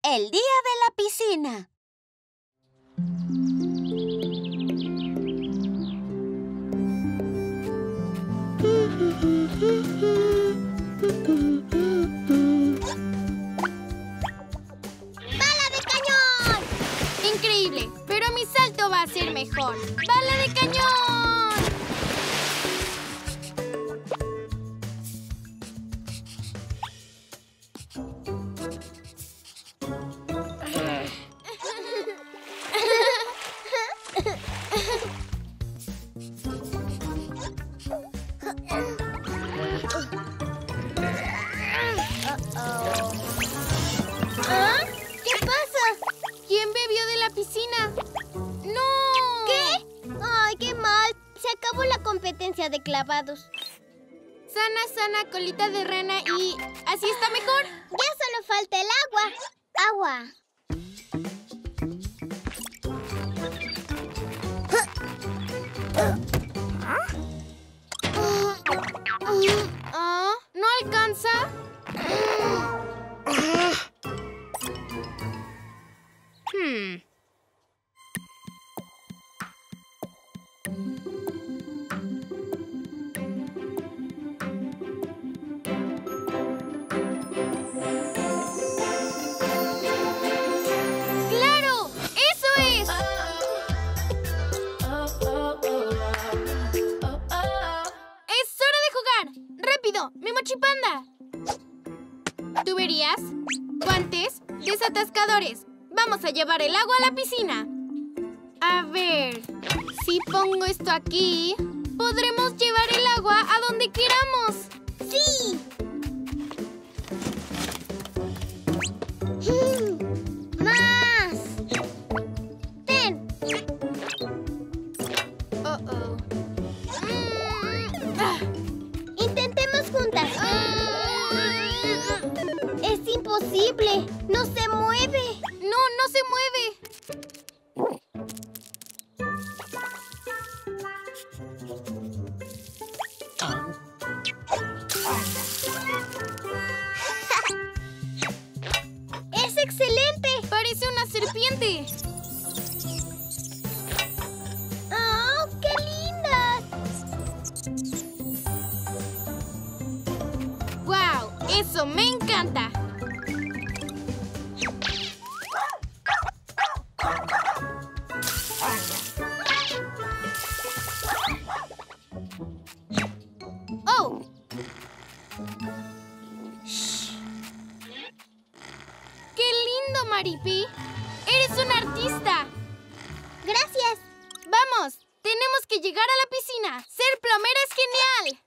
el día de la piscina. ¡Bala de cañón! Increíble, pero mi salto va a ser mejor. ¡Bala de cañón! ¿Ah? ¿Qué pasa? ¿Quién bebió de la piscina? ¡No! ¿Qué? ¡Ay, qué mal! Se acabó la competencia de clavados. Sana, sana, colita de rana y... ¿así está mejor? Ya solo falta el agua. ¡Agua! ¿Ah? ¿No alcanza? ¡Claro! ¡Eso es! ¡Es hora de jugar! ¡Rápido! ¡Mi mochipanda! Tuberías, guantes, desatascadores. Vamos a llevar el agua a la piscina. A ver, si pongo esto aquí, podremos llevar el agua a donde queramos. ¡Sí! ¡Más! ¡Ten! Oh. Intentemos juntas. ¡Es imposible! ¡No se mueve! No, no se mueve. ¡Es excelente! Parece una serpiente. ¡Oh, qué lindas! ¡Wow! ¡Eso me encanta! ¡Oh! Shh. ¡Qué lindo, Maripi! ¡Eres un artista! ¡Gracias! ¡Vamos! ¡Tenemos que llegar a la piscina! ¡Ser plomera es genial!